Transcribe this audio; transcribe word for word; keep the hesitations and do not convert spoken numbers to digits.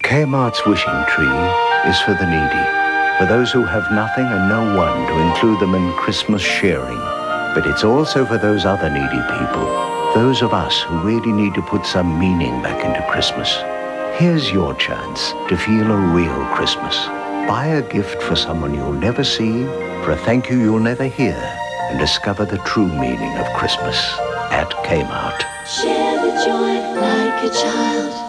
Kmart's wishing tree is for the needy, for those who have nothing and no one to include them in Christmas sharing. But it's also for those other needy people, those of us who really need to put some meaning back into Christmas. Here's your chance to feel a real Christmas. Buy a gift for someone you'll never see, for a thank you you'll never hear, and discover the true meaning of Christmas at Kmart. Share the joy like a child.